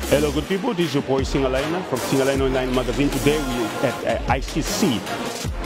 Hello, good people. This is your boy Singalina from Singalina Online Magazine. Today we at ICC